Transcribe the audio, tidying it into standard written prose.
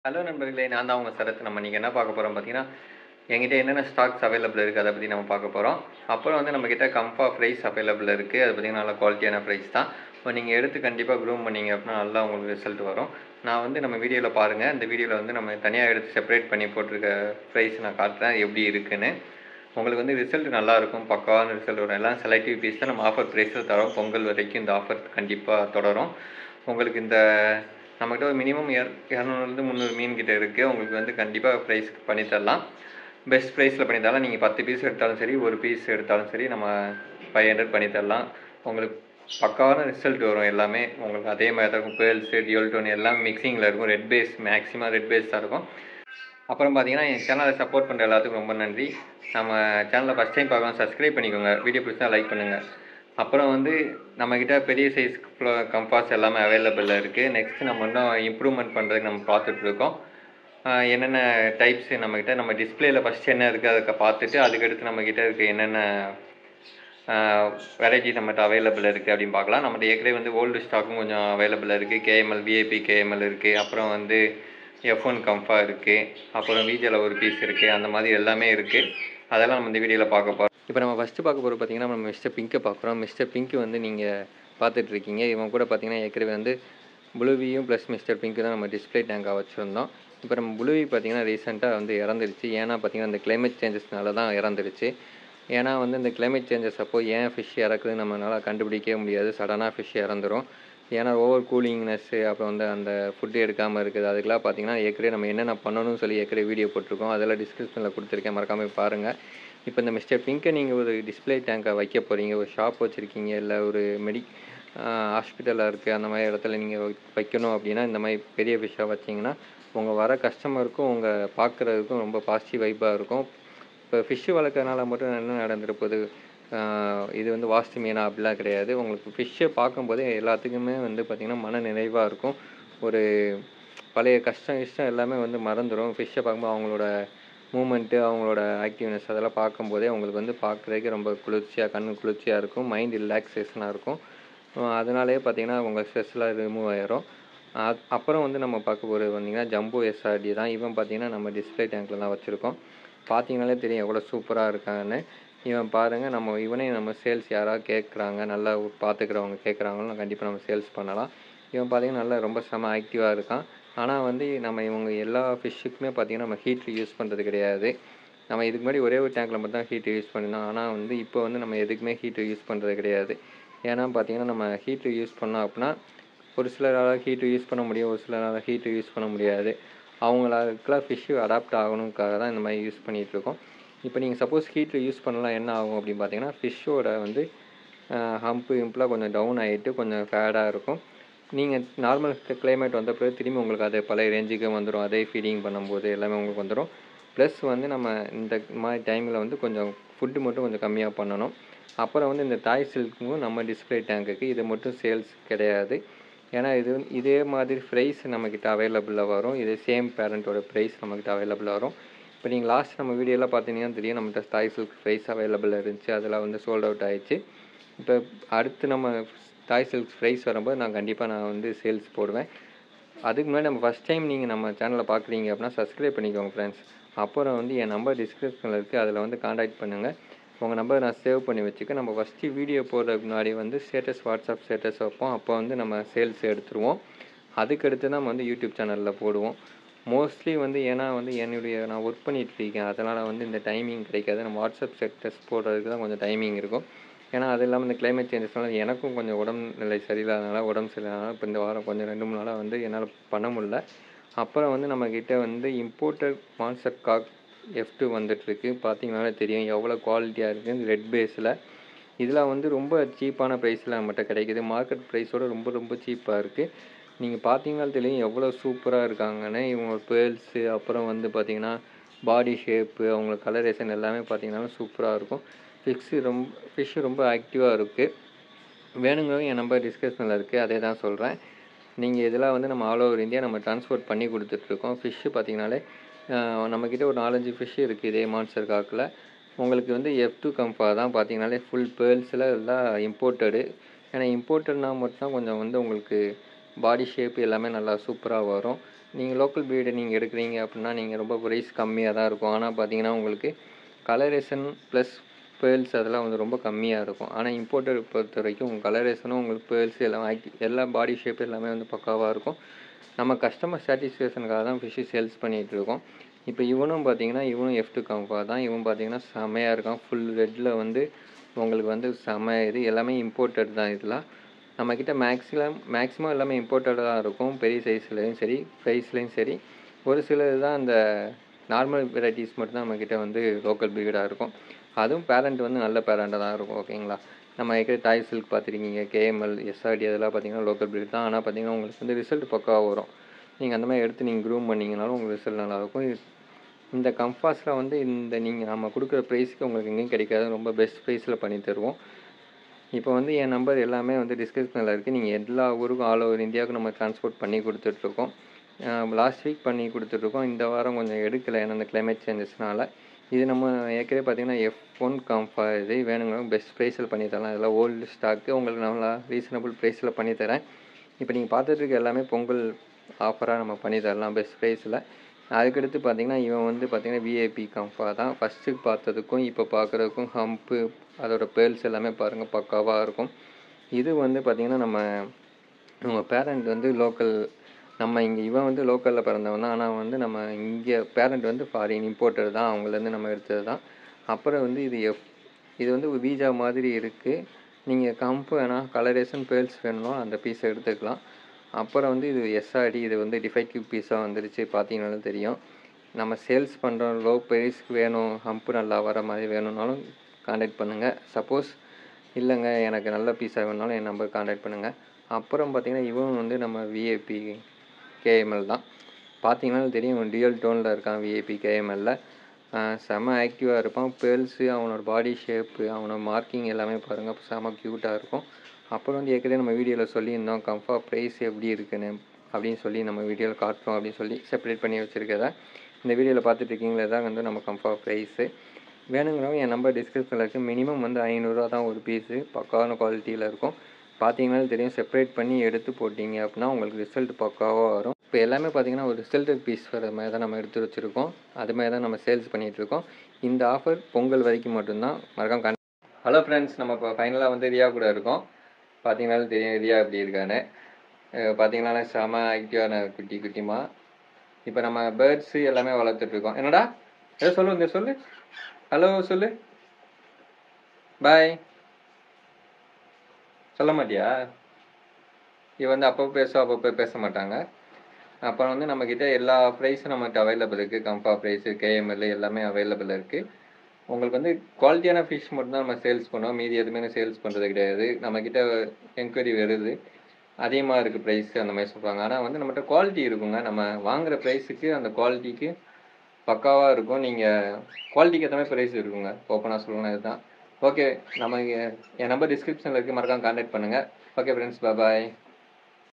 Hello நண்பர்களே! நான் தான் உங்க சரத். நம்ம இன்னைக்கு என்ன பார்க்க போறோம் பார்த்தீங்கன்னா, என்கிட்ட என்னென்ன ஸ்டாக்ஸ் அவைலபிள் இருக்கு, அத பத்தி நம்ம பார்க்க போறோம். அப்புறம் வந்து நம்மகிட்ட கம்பா ஃப்ரைஸ் அவைலபிள் இருக்கு. அது பார்த்தீங்கன்னா, நல்ல குவாலிட்டியான ஃப்ரைஸ் தான். இப்போ நீங்க எடுத்து கண்டிப்பா க்ரூம் பண்ணீங்க அப்படின்னா, நல்லா உங்களுக்கு ரிசல்ட் வரும். நான் வந்து நம்ம வீடியோல பாருங்க. இந்த வீடியோல வந்து நம்ம தனியா எடுத்து செப்பரேட் பண்ணி போட்டிருக்க ஃப்ரைஸ் நான் காட்டுறேன். எப்படி இருக்குன்னு. உங்களுக்கு வந்து ரிசல்ட் நல்லாயிருக்கும். பக்காவான ரிசல்ட் வரும். எல்லாம் செலக்டிவ் பீஸ் தான் நம்ம ஆஃபர் ப்ரைஸில் தரோம். பொங்கல் வரைக்கும் இந்த ஆஃபர் கண்டிப்பா தொடரும். உங்களுக்கு இந்த நம்மகிட்ட ஒரு மினிமம் 200லேருந்து 300 மீன் கிட்ட இருக்குது. உங்களுக்கு வந்து கண்டிப்பாக ப்ரைஸ் பண்ணி தரலாம். பெஸ்ட் ப்ரைஸில் பண்ணி தரலாம். நீங்கள் 10 பீஸ் எடுத்தாலும் சரி, ஒரு பீஸ் எடுத்தாலும் சரி, நம்ம 500 பண்ணி தரலாம். உங்களுக்கு பக்காவான ரிசல்ட் வரும். எல்லாமே உங்களுக்கு அதே மாதிரி தான் இருக்கும். பேர்ல்ஸு, டியூல் டோன் எல்லாம் மிக்சிங்கில் இருக்கும். Red base maximum red base தான் இருக்கும். அப்புறம் பார்த்தீங்கன்னா, என் சேனலை சப்போர்ட் பண்ணுற எல்லாத்துக்கும் ரொம்ப நன்றி. நம்ம சேனலை ஃபஸ்ட் டைம் பார்க்கலாம், சப்ஸ்கிரைப் பண்ணிக்கோங்க. வீடியோ பிடிச்சா லைக் பண்ணுங்கள். அப்புறம் வந்து நம்மக்கிட்ட பெரிய சைஸ் கம்பாஸ் எல்லாமே அவைலபிளில் இருக்குது. நெக்ஸ்ட்டு நம்ம இன்னும் இம்ப்ரூவ்மெண்ட் பண்ணுறதுக்கு நம்ம பார்த்துட்ருக்கோம். என்னென்ன டைப்ஸு நம்மக்கிட்ட நம்ம டிஸ்பிளேயில் ஃபஸ்ட்டு என்ன இருக்குது அதை பார்த்துட்டு, அதுக்கடுத்து நம்மக்கிட்ட இருக்க என்னென்ன வெரைட்டி நம்மகிட்ட அவைலபிள் இருக்குது அப்படின்னு பார்க்கலாம். நம்மகிட்ட ஏற்கனவே வந்து ஓல்டு ஸ்டாக்கும் கொஞ்சம் அவைலபிள் இருக்குது. கேஎம்எல், விஐபி கேஎம்எல் இருக்குது. அப்புறம் வந்து F1 கம்ஃபா இருக்குது. அப்புறம் விஜேல ஒரு பீஸ் இருக்குது. அந்த மாதிரி எல்லாமே இருக்குது. அதெல்லாம் நம்ம இந்த வீடியோவில் பார்க்க போகிறோம். இப்போ நம்ம ஃபஸ்ட்டு பார்க்க போகிறது பார்த்திங்கன்னா, நம்ம மிஸ்டர் பிங்கை பார்க்குறோம். மிஸ்டர் பிங்க் வந்து நீங்கள் பார்த்துட்ருக்கீங்க. இவன் கூட பார்த்திங்கன்னா ஏற்கனவே வந்து ப்ளூவியும் ப்ளஸ் மிஸ்டர் பிங்க்கு தான் நம்ம டிஸ்பிளே டேங்காக வச்சுருந்தோம். இப்போ நம்ம ப்ளூவி பார்த்திங்கன்னா ரீசெண்டாக வந்து இறந்துருச்சு. ஏன்னா பார்த்திங்கன்னா இந்த கிளைமேட் சேஞ்சஸ்னால தான் இறந்துருச்சு. ஏன்னா வந்து இந்த கிளைமேட் சேஞ்சஸ் அப்போ ஏன் ஃபிஷ் இறக்குதுன்னு நம்மளால் கண்டுபிடிக்கவே முடியாது. சடனாக ஃபிஷ் இறந்துரும். ஏன்னா ஓவர் கூலிங்னஸ்ஸு, அப்புறம் வந்து அந்த ஃபுட்டு எடுக்காமல் இருக்குது. அதுக்கெலாம் பார்த்திங்கன்னா ஏற்கனவே நம்ம என்னென்ன பண்ணணும்னு சொல்லி ஏற்கனவே வீடியோ போட்டிருக்கோம். அதெல்லாம் டிஸ்கிரிப்ஷனில் கொடுத்துருக்கேன், மறக்காமல் பாருங்கள். இப்போ இந்த மிஸ்டர் பிங்கை நீங்கள் ஒரு டிஸ்பிளே டேங்கை வைக்க போகிறீங்க, ஒரு ஷாப் வச்சுருக்கீங்க, இல்லை ஒரு ஹாஸ்பிட்டலாக இருக்குது, அந்த மாதிரி இடத்துல நீங்கள் வைக்கணும் அப்படின்னா இந்த மாதிரி பெரிய ஃபிஷ்ஷாக வச்சிங்கன்னா உங்கள் வர கஸ்டமருக்கும் உங்கள் பார்க்குறதுக்கும் ரொம்ப பாசிட்டிவ் வைப்பாக இருக்கும். இப்போ ஃபிஷ்ஷு வளர்க்குறதுனால மட்டும் என்ன நடந்துருப்போது, இது வந்து வாஸ்து மீனா அப்படிலாம் கிடையாது. உங்களுக்கு ஃபிஷ்ஷை பார்க்கும்போதே எல்லாத்துக்குமே வந்து பார்த்திங்கன்னா மன நிறைவாக இருக்கும். ஒரு பழைய கஷ்டம் எல்லாமே வந்து மறந்துடும். ஃபிஷ்ஷை பார்க்கும்போது அவங்களோட மூமெண்ட்டு, அவங்களோட ஆக்டிவ்னஸ் அதெல்லாம் பார்க்கும்போதே உங்களுக்கு வந்து பார்க்குறதுக்கு ரொம்ப குளிர்ச்சியாக, கண்ணு குளிர்ச்சியாக இருக்கும். மைண்ட் ரிலாக்ஸேஷனாக இருக்கும். அதனாலேயே பார்த்திங்கன்னா உங்கள் ஸ்ட்ரெஸ்லாம் ரிமூவ் ஆயிரும். அப்புறம் வந்து நம்ம பார்க்க போகிறது பார்த்திங்கன்னா ஜம்போ எஸ்ஆர்டி தான். இவன் பார்த்திங்கன்னா நம்ம டிஸ்பிளே டேங்க்கில் தான் வச்சுருக்கோம். பார்த்திங்கனாலே தெரியும் எவ்வளோ சூப்பராக இருக்கான்னு. இவன் பாருங்கள், இவனே நம்ம சேல்ஸ் யாராவது கேட்குறாங்க, நல்லா பார்த்துக்கிறவங்க கேட்குறாங்கன்னா கண்டிப்பாக நம்ம சேல்ஸ் பண்ணலாம். இவன் பார்த்திங்கன்னா நல்லா ரொம்ப செம ஆக்டிவாக இருக்கான். ஆனால் வந்து நம்ம இவங்க எல்லா ஃபிஷ்ஷுக்குமே பார்த்திங்கன்னா நம்ம ஹீட்ரு யூஸ் பண்ணுறது கிடையாது. நம்ம இதுக்கு முன்னாடி ஒரே ஒரு டேங்க்கில் மட்டும் தான் ஹீட்ரு யூஸ் பண்ணியிருந்தோம். ஆனால் வந்து இப்போ வந்து நம்ம எதுக்குமே ஹீட்ரு யூஸ் பண்ணுறது கிடையாது. ஏன்னா பார்த்திங்கன்னா நம்ம ஹீட்ரு யூஸ் பண்ணோம் அப்படின்னா ஒரு சிலரால் ஹீட்ரு யூஸ் பண்ண முடியும், ஒரு சிலரால் ஹீட்ரு யூஸ் பண்ண முடியாது. அவங்களுக்கெல்லாம் ஃபிஷ்ஷு அடாப்ட் ஆகணுக்காக தான் இந்த மாதிரி யூஸ் பண்ணிகிட்ருக்கோம். இப்போ நீங்கள் சப்போஸ் ஹீட்ரு யூஸ் பண்ணலாம் என்ன ஆகும் அப்படின்னு பார்த்தீங்கன்னா, ஃபிஷ்ஷோட வந்து ஹிம்ப்லாம் கொஞ்சம் டவுன் ஆகிட்டு கொஞ்சம் ஃபேடாக இருக்கும். நீங்கள் நார்மல் கிளைமேட் வந்த பிறகு திரும்பி உங்களுக்கு அதே பழைய ரேஞ்சுக்கு வந்துடும். அதே ஃபீடிங் பண்ணும்போது எல்லாமே உங்களுக்கு வந்துடும். ப்ளஸ் வந்து நம்ம இந்த மாதிரி டைமில் வந்து கொஞ்சம் ஃபுட்டு மட்டும் கொஞ்சம் கம்மியாக பண்ணணும். அப்புறம் வந்து இந்த தாய் சில்க்கும் நம்ம டிஸ்பிளே டேங்குக்கு இது மட்டும் சேல்ஸ் கிடையாது. ஏன்னா இதே மாதிரி ப்ரைஸ் நம்மக்கிட்ட அவைலபிளில் வரும். இதே சேம் பேரண்ட்டோட ப்ரைஸ் நம்மக்கிட்ட அவைலபிளாக வரும். இப்போ நீங்கள் லாஸ்ட் நம்ம வீடியோலாம் பார்த்தீங்கன்னா தெரியும், நம்மகிட்ட தாய் சில்க் ப்ரைஸ் அவைலபிள் இருந்துச்சு. அதெல்லாம் வந்து சோல்ட் அவுட் ஆகிடுச்சு. இப்போ அடுத்து நம்ம தாய் சில்க் ப்ரைஸ் வரும்போது நான் வந்து சேல்ஸ் போடுவேன். அதுக்கு முன்னாடி நம்ம ஃபஸ்ட் டைம் நீங்கள் நம்ம சேனலை பார்க்குறீங்க அப்படின்னா சப்ஸ்கிரைப் பண்ணிக்கோங்க ஃப்ரெண்ட்ஸ். அப்புறம் வந்து என் நம்பர் டிஸ்கிரிப்ஷனில் இருக்குது, அதில் வந்து கான்டாக்ட் பண்ணுங்கள். உங்கள் நம்பரை நான் சேவ் பண்ணி வச்சுக்க. நம்ம ஃபஸ்ட்டு வீடியோ போடுறதுக்கு முன்னாடி வந்து வாட்ஸ்அப் ஸ்டேட்டஸ் வைப்போம். அப்போ வந்து நம்ம சேல்ஸ் எடுத்துருவோம். அதுக்கடுத்து தான் நம்ம வந்து யூடியூப் சேனலில் போடுவோம். மோஸ்ட்லி வந்து ஏன்னா வந்து நான் ஒர்க் பண்ணிகிட்ருக்கேன், அதனால் வந்து இந்த டைமிங் கிடைக்காது. நம்ம வாட்ஸ்அப் ஸ்டேட்டஸ் போடுறதுக்கு தான் கொஞ்சம் டைமிங் இருக்கும். ஏன்னா அது இல்லாமல் இந்த கிளைமேட் சேஞ்சஸ்னால எனக்கும் கொஞ்சம் உடம்புநிலை சரியில்லாதனால இப்போ இந்த வாரம் கொஞ்சம் 2-3 நாளாக வந்து என்னால் பண்ண முடியல. அப்புறம் வந்து நம்மக்கிட்ட வந்து இம்போர்ட்டட் மான்ஸ்டர் காக் F2 வந்துட்டுருக்கு. பார்த்தீங்கன்னாலே தெரியும் எவ்வளோ குவாலிட்டியாக இருக்குது. ரெட் பேஸில் இதில் வந்து ரொம்ப சீப்பான ப்ரைஸில் நம்மகிட்ட கிடைக்கிது. மார்க்கெட் ப்ரைஸோட ரொம்ப சீப்பாக இருக்குது. நீங்கள் பார்த்தீங்கன்னாலும் தெரியும் எவ்வளோ சூப்பராக இருக்காங்கன்னு. இவங்க பேர்ல்ஸு, அப்புறம் வந்து பார்த்திங்கன்னா பாடி ஷேப்பு, அவங்க கலரேஷன் எல்லாமே பார்த்திங்கனாலும் சூப்பராக இருக்கும். ஃபிஷ்ஷு ரொம்ப ஆக்டிவாக இருக்குது. வேணுங்கிறவங்க என் நம்பர் டிஸ்கிரிப்ஷனில் இருக்குது, அதே தான் சொல்கிறேன். நீங்கள் இதெல்லாம் வந்து நம்ம ஆல் ஓவர் இந்தியா நம்ம ட்ரான்ஸ்போர்ட் பண்ணி கொடுத்துட்ருக்கோம். ஃபிஷ்ஷு பார்த்திங்கனாலே நம்மக்கிட்ட ஒரு 4-5 ஃபிஷ்ஷு இருக்குது இதே மான்ஸ்டர் காக்கில். உங்களுக்கு வந்து F2 கம்பா தான் பார்த்தீங்கனாலே ஃபுல் பேர்ல்ஸில் எல்லாம் இம்போர்ட்டடு. ஏன்னா இம்போர்ட்டட்னால் மட்டும்தான் கொஞ்சம் வந்து உங்களுக்கு பாடி ஷேப் எல்லாமே நல்லா சூப்பராக வரும். நீங்கள் லோக்கல் ப்ரீடு நீங்கள் எடுக்கிறீங்க அப்படின்னா நீங்கள் ரொம்ப ப்ரைஸ் கம்மியாக தான் இருக்கும். ஆனால் பார்த்தீங்கன்னா உங்களுக்கு கலரேஷன் ப்ளஸ் பேர்ல்ஸ் அதெல்லாம் வந்து ரொம்ப கம்மியாக இருக்கும். ஆனால் இம்போர்ட்டட் பொறுத்த வரைக்கும் உங்கள் கலரேஷனும் உங்களுக்கு பேர்ல்ஸ் எல்லாம் எல்லா பாடி ஷேப் எல்லாமே வந்து பக்காவாக இருக்கும். நம்ம கஸ்டமர் சாட்டிஸ்ஃபேக்ஷனுக்காக தான் ஃபிஷ்ஷு சேல்ஸ் பண்ணிகிட்ருக்கோம். இப்போ இவனும் பார்த்தீங்கன்னா இவனும் F2 கம்ஃபா தான். இவன் பார்த்தீங்கன்னா செம்மையாக இருக்கான். ஃபுல் ரெட்டில் வந்து உங்களுக்கு வந்து செம்ம இது எல்லாமே இம்போர்ட்டட் தான். இதெல்லாம் நம்மக்கிட்ட மேக்ஸிமம் எல்லாமே இம்போர்ட்டடாக தான் இருக்கும். பெரிய சைஸ்லேயும் சரி ப்ரைஸ்லேயும் சரி. ஒரு சிலது தான் அந்த நார்மல் வெரைட்டிஸ் மட்டும்தான் நம்மக்கிட்ட வந்து லோக்கல் ப்ரீடாக இருக்கும். அதுவும் பேரண்ட் வந்து நல்ல பேரண்ட்டாக தான் இருக்கும். ஓகேங்களா. நம்ம டாய் சில்க் பார்த்துருக்கீங்க, KML, SRD அதெல்லாம் பார்த்தீங்கன்னா லோக்கல் ப்ரீட் தான். ஆனால் பார்த்தீங்கன்னா உங்களுக்கு வந்து ரிசல்ட் பக்காவாக வரும். நீங்கள் அந்த மாதிரி எடுத்து நீங்கள் க்ரூம் பண்ணிங்கனாலும் உங்களுக்கு ரிசல்ட் நல்லாயிருக்கும். இந்த கம்ஃபாஸில் வந்து நம்ம கொடுக்குற ப்ரைஸுக்கு உங்களுக்கு எங்கேயும் கிடைக்காது. ரொம்ப பெஸ்ட் ப்ரைஸில் பண்ணி தருவோம். இப்போ வந்து என் நம்பர் எல்லாமே வந்து டிஸ்கிரிப்ஷனில் இருக்குது. நீங்கள் எல்லா ஊருக்கும் ஆல் ஓவர் இந்தியாவுக்கு நம்ம ட்ரான்ஸ்போர்ட் பண்ணி கொடுத்துட்ருக்கோம். லாஸ்ட் வீக் பண்ணி கொடுத்துட்ருக்கோம். இந்த வாரம் கொஞ்சம் எடுக்கலை ஏன்னா இந்த கிளைமேட் சேஞ்சஸ்னால. இது நம்ம ஏற்கனவே பார்த்தீங்கன்னா F1 கம்ஃபா இது வேணுங்க பெஸ்ட் ப்ரைஸில் பண்ணி தரலாம். இதெல்லாம் ஓல்டு ஸ்டாக்கு உங்களுக்கு நல்லா ரீசனபிள் ப்ரைஸில் பண்ணித்தரேன். இப்போ நீங்கள் பார்த்துட்ருக்க எல்லாமே பொங்கல் ஆஃபராக நம்ம பண்ணி தரலாம் பெஸ்ட் ப்ரைஸில். அதுக்கடுத்து பார்த்தீங்கன்னா இவன் வந்து பார்த்தீங்கன்னா விஐபி கம்ஃபா தான். ஃபஸ்ட்டு பார்த்ததுக்கும் இப்போ பார்க்குறதுக்கும் ஹம்ப்பு அதோட பேர்ல்ஸ் எல்லாமே பாருங்கள் பக்காவாக இருக்கும். இது வந்து பார்த்திங்கன்னா உங்கள் பேரண்ட் வந்து லோக்கல் இவன் வந்து லோக்கலில் பிறந்தவன் தான். ஆனால் வந்து நம்ம இங்கே பேரண்ட் வந்து ஃபாரின் இம்போர்ட்டர் தான். அவங்களேருந்து நம்ம எடுத்தது தான். அப்புறம் வந்து இது வந்து ஒரு வீஜா மாதிரி இருக்குது. நீங்கள் கம்ப் வேணால் கலரேஷன் பேர்ல்ஸ் வேணும்னா அந்த பீஸை எடுத்துக்கலாம். அப்புறம் வந்து இது SRD இது வந்து டிஃபெக்டிவ் பீஸாக வந்துருச்சு. பார்த்தீங்கன்னாலும் தெரியும். நம்ம சேல்ஸ் பண்ணுறோம். லோ ப்ரைஸ்க்கு வேணும் ஹம்ப்பு நல்லா வர மாதிரி வேணும்னாலும் கான்டாக்ட் பண்ணுங்கள். சப்போஸ் இல்லைங்க எனக்கு நல்ல பீஸாக வேணுனாலும் என் நம்பர் கான்டாக்ட் பண்ணுங்கள். அப்புறம் பார்த்திங்கன்னா இவன் வந்து நம்ம விஐபி KML தான். பார்த்தீங்கன்னாலும் தெரியும் இவன் டியூயல் டோனில் இருக்கான். விஐபி KMLல செம ஆக்டிவாக இருப்பான். பேர்ல்ஸு அவனோட பாடி ஷேப்பு அவனோட மார்க்கிங் எல்லாமே பாருங்கள் செம க்யூட்டாக இருக்கும். அப்புறம் வந்து ஏற்கனவே நம்ம வீடியோவில் சொல்லியிருந்தோம் கம்ஃபா ப்ரைஸ் எப்படி இருக்குன்னு அப்படின்னு சொல்லி நம்ம வீடியோவில் காட்டுறோம் அப்படின்னு சொல்லி செப்பரேட் பண்ணி வச்சுருக்கதை இந்த வீடியோவில் பார்த்துட்ருக்கீங்களே தான் வந்து நம்ம கம்ஃபா ப்ரைஸு. வேணுங்கிறவங்க என் நம்பர் டிஸ்கிரிப்ஷனில் இருக்குது. மினிமம் வந்து 500 தான் ஒரு பீஸு. பக்காவான குவாலிட்டியில் இருக்கும். பார்த்தீங்கன்னாலும் தெரியும் செப்பரேட் பண்ணி எடுத்து போட்டிங்க அப்படின்னா உங்களுக்கு ரிசல்ட் பக்காவாக வரும். இப்போ எல்லாமே பார்த்தீங்கன்னா ஒரு ரிசல்டட் பீஸ் வர மாதிரி தான் நம்ம எடுத்து வச்சுருக்கோம். அது மாதிரி தான் நம்ம சேல்ஸ் பண்ணிகிட்ருக்கோம். இந்த ஆஃபர் பொங்கல் வரைக்கும் மட்டும்தான். மறக்காம ஹலோ ஃப்ரெண்ட்ஸ், நம்ம இப்போ ஃபைனலாக வந்து ரியா கூட இருக்கோம். பார்த்தீங்கன்னாலும் தெரியும் ரியா எப்படி இருக்கான்னு. பார்த்தீங்கன்னா செம ஆக்டிவான குட்டிமா. இப்போ நம்ம பேர்ட்ஸு எல்லாமே வளர்த்துட்ருக்கோம். என்னடா ஏதோ சொல்லு ஹலோ சொல்லு பாய் சொல்ல மாட்டியா? இது வந்து அப்பப்போ பேச மாட்டாங்க. அப்புறம் வந்து நம்மக்கிட்ட எல்லா ப்ரைஸும் நம்மகிட்ட அவைலபிள் இருக்குது. கம்ஃபா ப்ரைஸு KML எல்லாமே அவைலபிள் இருக்குது. உங்களுக்கு வந்து குவாலிட்டியான ஃபிஷ் மட்டும்தான் நம்ம சேல்ஸ் பண்ணுவோம். மீதி எதுவுமே சேல்ஸ் பண்ணுறது கிடையாது. நம்மக்கிட்ட என்கொயரி வருது அதிகமாக இருக்குது ப்ரைஸு அந்த மாதிரி சொல்கிறாங்க. ஆனால் வந்து நம்மகிட்ட குவாலிட்டி இருக்குங்க. நம்ம வாங்குகிற ப்ரைஸுக்கு அந்த குவாலிட்டிக்கு பக்காவாக இருக்கும். நீங்கள் குவாலிட்டிக்கு ஏற்ற மாதிரி ப்ரைஸ் இருக்குங்க. ஓப்பனாக சொல்லணும் இதுதான். ஓகே, என் நம்பர் டிஸ்கிரிப்ஷனில் இருக்குது. மறக்காம கான்டாக்ட் பண்ணுங்கள். ஓகே ஃப்ரெண்ட்ஸ், பாய்.